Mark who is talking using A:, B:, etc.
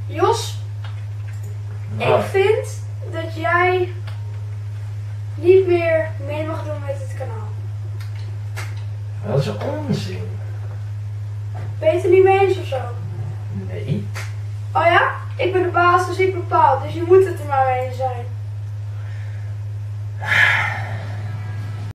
A: Jos,
B: Nou,
A: ik vind dat jij niet meer mee mag doen met het kanaal.
B: dat is onzin.
A: Ben je het er niet mee eens of zo?
B: Nee.
A: Oh ja? Ik ben de baas, dus ik bepaal. Dus je moet het er maar mee eens zijn.